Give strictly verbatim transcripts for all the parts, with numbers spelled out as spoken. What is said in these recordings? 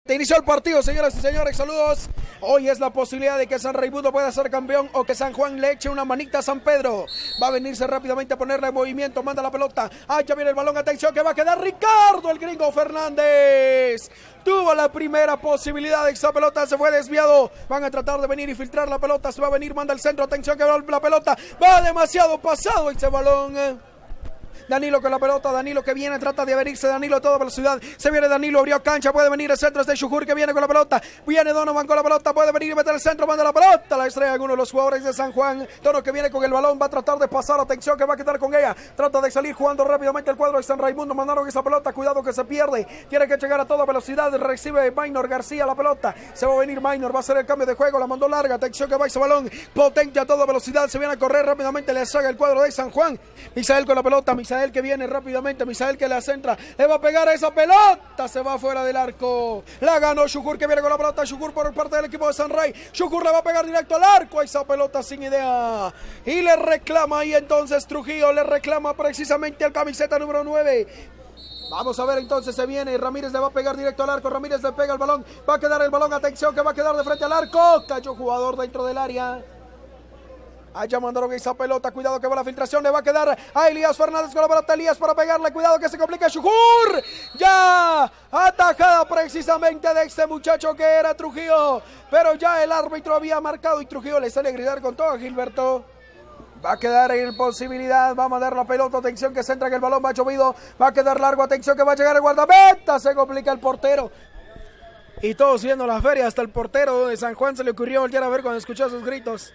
Inició el partido, señoras y señores, saludos. Hoy es la posibilidad de que San Raimundo pueda ser campeón o que San Juan le eche una manita a San Pedro. Va a venirse rápidamente a ponerle en movimiento, manda la pelota. Ah, ya viene el balón, atención que va a quedar Ricardo, el gringo Fernández. Tuvo la primera posibilidad, esa pelota se fue desviado. Van a tratar de venir y filtrar la pelota, se va a venir, manda el centro, atención que va la pelota. Va demasiado pasado ese balón. Danilo con la pelota, Danilo que viene, trata de venirse Danilo a toda velocidad, se viene Danilo, abrió cancha, puede venir el centro, es de Shujur que viene con la pelota, viene Donovan con la pelota, puede venir y meter el centro, manda la pelota, la estrella alguno de los jugadores de San Juan. Dono que viene con el balón, va a tratar de pasar, atención que va a quedar con ella, trata de salir jugando rápidamente el cuadro de San Raimundo, mandaron esa pelota, cuidado que se pierde, tiene que llegar a toda velocidad, recibe Maynor García la pelota, se va a venir Maynor, va a hacer el cambio de juego, la mandó larga, atención que va ese balón, potente a toda velocidad, se viene a correr rápidamente, le saca el cuadro de San Juan, Misael con la pelota, Misael que viene rápido, Misael que la centra, le va a pegar a esa pelota, se va fuera del arco, la ganó Shujur que viene con la pelota, Shujur por parte del equipo de San Ray, Shujur le va a pegar directo al arco, a esa pelota sin idea, y le reclama ahí entonces Trujillo, le reclama precisamente al camiseta número nueve. Vamos a ver entonces, se viene, Ramírez le va a pegar directo al arco, Ramírez le pega el balón, va a quedar el balón, atención que va a quedar de frente al arco, cayó jugador dentro del área. Allá mandaron esa pelota, cuidado que va la filtración, le va a quedar a Elías Fernández con la pelota, Elías para pegarle, cuidado que se complica Shujur, ya atajada precisamente de este muchacho que era Trujillo, pero ya el árbitro había marcado y Trujillo le sale a gritar con todo a Gilberto. Va a quedar en posibilidad, va a mandar la pelota, atención que se entra en el balón, va llovido, va a quedar largo, atención que va a llegar el guardameta, se complica el portero. Y todos viendo la feria, hasta el portero de San Juan se le ocurrió voltear a ver cuando escuchó esos gritos.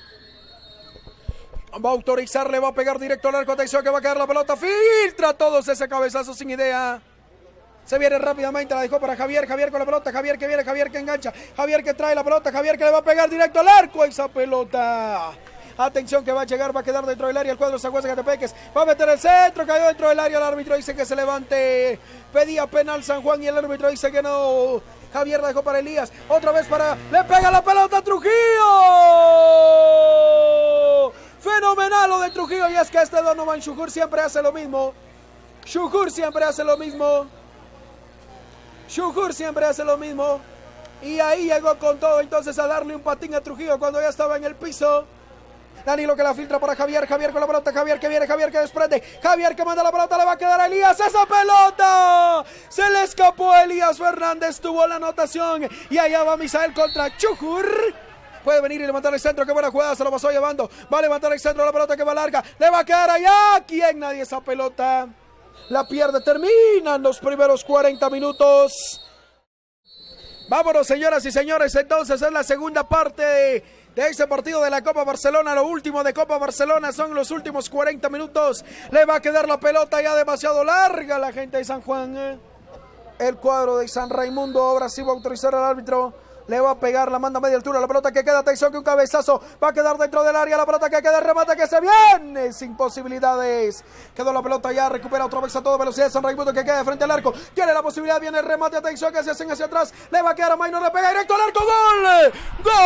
Va a autorizar, le va a pegar directo al arco, atención que va a quedar la pelota, filtra todos ese cabezazo sin idea. Se viene rápidamente, la dejó para Javier, Javier con la pelota, Javier que viene, Javier que engancha, Javier que trae la pelota, Javier que le va a pegar directo al arco esa pelota. Atención que va a llegar, va a quedar dentro del área el cuadro de San Juan Zacatepeques, va a meter el centro, cayó dentro del área, el árbitro dice que se levante, pedía penal San Juan y el árbitro dice que no. Javier la dejó para Elías, otra vez para, le pega la pelota a Trujillo. Fenomenal lo de Trujillo, y es que este Donovan Shujur siempre hace lo mismo. Shujur siempre hace lo mismo. Shujur siempre hace lo mismo. Y ahí llegó con todo entonces a darle un patín a Trujillo cuando ya estaba en el piso. Danilo que la filtra para Javier, Javier con la pelota, Javier que viene, Javier que desprende, Javier que manda la pelota, le va a quedar a Elías, ¡esa pelota! Se le escapó a Elías Fernández, tuvo la anotación, y allá va Misael contra Shujur. Puede venir y levantar el centro, qué buena jugada, se lo pasó llevando, va a levantar el centro, la pelota que va larga, le va a quedar allá, ¿quién? Nadie, esa pelota la pierde, terminan los primeros cuarenta minutos. Vámonos, señoras y señores, entonces es la segunda parte de... de ese partido de la Copa Barcelona, lo último de Copa Barcelona, son los últimos cuarenta minutos, le va a quedar la pelota ya demasiado larga la gente de San Juan, ¿eh? El cuadro de San Raimundo, ahora sí va a autorizar al árbitro, le va a pegar, la manda a media altura, la pelota que queda, atención que un cabezazo, va a quedar dentro del área, la pelota que queda, el remate que se viene, sin posibilidades, quedó la pelota ya, recupera otra vez a toda velocidad San Raimundo que queda de frente al arco, tiene la posibilidad, viene el remate, atención que se hacen hacia atrás, le va a quedar a Maynor, le pega directo al arco, ¡gol! ¡Gol!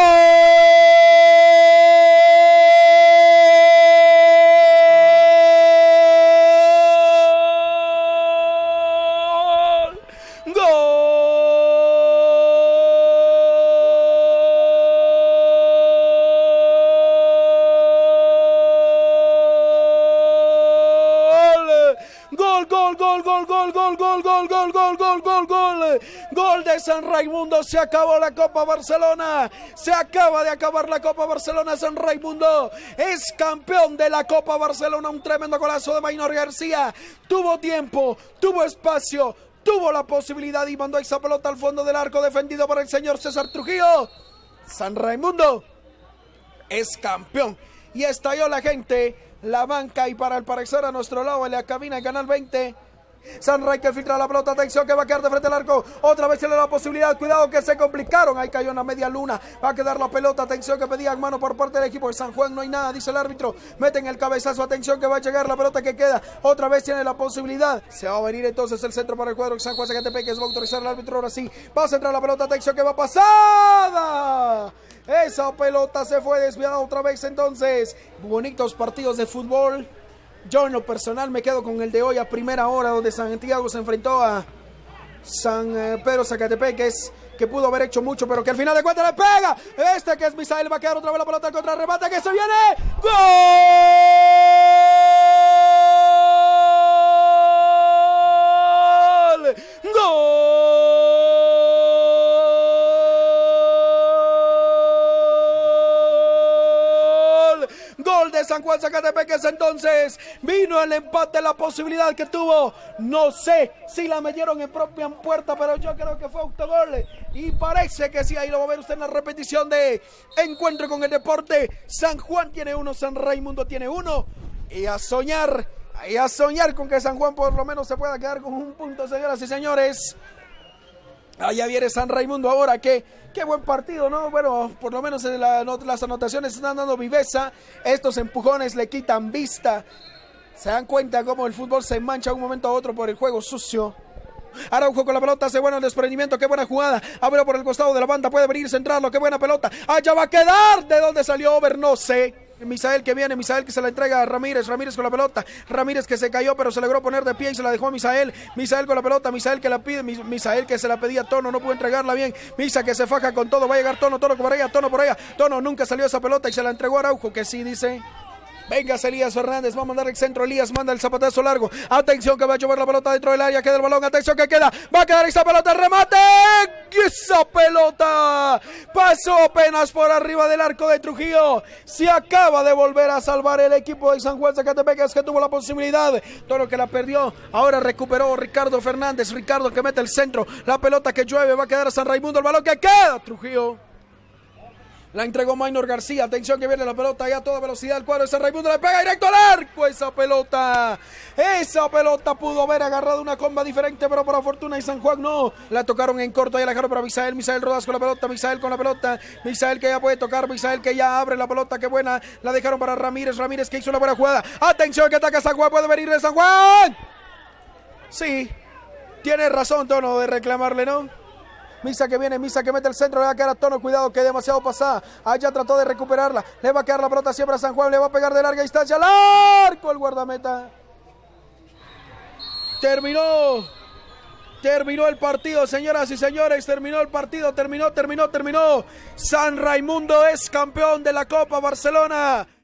Gol de San Raimundo, se acabó la Copa Barcelona, se acaba de acabar la Copa Barcelona, San Raimundo es campeón de la Copa Barcelona, un tremendo golazo de Maynor García, tuvo tiempo, tuvo espacio, tuvo la posibilidad y mandó esa pelota al fondo del arco defendido por el señor César Trujillo. San Raimundo es campeón y estalló la gente, la banca y para el parecer a nuestro lado en la cabina de Canal veinte. San Ray que filtra la pelota, atención que va a quedar de frente al arco, otra vez tiene la posibilidad, cuidado que se complicaron, ahí cayó una media luna, va a quedar la pelota, atención que pedían mano por parte del equipo de San Juan, no hay nada, dice el árbitro, meten el cabezazo, atención que va a llegar la pelota que queda, otra vez tiene la posibilidad, se va a venir entonces el centro para el cuadro de San Juan Zacatepeques, va a autorizar el árbitro, ahora sí, va a centrar la pelota, atención que va pasada, esa pelota se fue desviada otra vez entonces, bonitos partidos de fútbol. Yo en lo personal me quedo con el de hoy a primera hora donde Santiago se enfrentó a San eh, Pedro Zacatepeques, que pudo haber hecho mucho, pero que al final de cuentas le pega. Este que es Misael, va a quedar otra vez la pelota contra el remate, que se viene. ¡Gol! ¡Gol! Gol de San Juan Zacatepeques. Entonces vino el empate, la posibilidad que tuvo. No sé si la metieron en propia puerta, pero yo creo que fue autogol. Y parece que sí, ahí lo va a ver usted en la repetición de Encuentro con el Deporte. San Juan tiene uno, San Raimundo tiene uno. Y a soñar, y a soñar con que San Juan por lo menos se pueda quedar con un punto, señoras y señores. Allá viene San Raimundo ahora, que qué buen partido, ¿no? Bueno, por lo menos la, no, las anotaciones están dando viveza. Estos empujones le quitan vista. Se dan cuenta cómo el fútbol se mancha de un momento a otro por el juego sucio. Araujo con la pelota, hace bueno el desprendimiento, qué buena jugada. Abrió por el costado de la banda, puede venir centrarlo, qué buena pelota. Allá va a quedar. ¿De dónde salió Over? No sé. Misael que viene, Misael que se la entrega a Ramírez, Ramírez con la pelota, Ramírez que se cayó pero se logró poner de pie y se la dejó a Misael, Misael con la pelota, Misael que la pide, Misael que se la pedía a Tono, no pudo entregarla bien, Misa que se faja con todo, va a llegar Tono, Tono por allá, Tono por allá, Tono nunca salió esa pelota y se la entregó a Araujo, que sí dice. Venga, Elías Fernández, va a mandar el centro, Elías manda el zapatazo largo, atención que va a llevar la pelota dentro del área, queda el balón, atención que queda, va a quedar esa pelota, el remate, esa pelota pasó apenas por arriba del arco de Trujillo, se acaba de volver a salvar el equipo de San Juan Zacatepeques, que tuvo la posibilidad, todo que la perdió, ahora recuperó Ricardo Fernández, Ricardo que mete el centro, la pelota que llueve, va a quedar a San Raimundo, el balón que queda, Trujillo. La entregó Maynor García, atención que viene la pelota ya a toda velocidad, el cuadro de San Raimundo le pega directo al arco, esa pelota, esa pelota pudo haber agarrado una comba diferente, pero por fortuna y San Juan no, la tocaron en corto, ahí la dejaron para Misael, Misael Rodas con la pelota, Misael con la pelota, Misael que ya puede tocar, Misael que ya abre la pelota, qué buena, la dejaron para Ramírez, Ramírez que hizo una buena jugada, atención que ataca San Juan, puede venir de San Juan, sí, tiene razón Tono de reclamarle, ¿no? Misa que viene, Misa que mete el centro, le va a quedar a Tono, cuidado que demasiado pasada, allá trató de recuperarla, le va a quedar la pelota siempre a San Juan, le va a pegar de larga distancia al arco el guardameta. Terminó, terminó el partido, señoras y señores, terminó el partido, terminó, terminó, terminó. San Raimundo es campeón de la Copa Barcelona.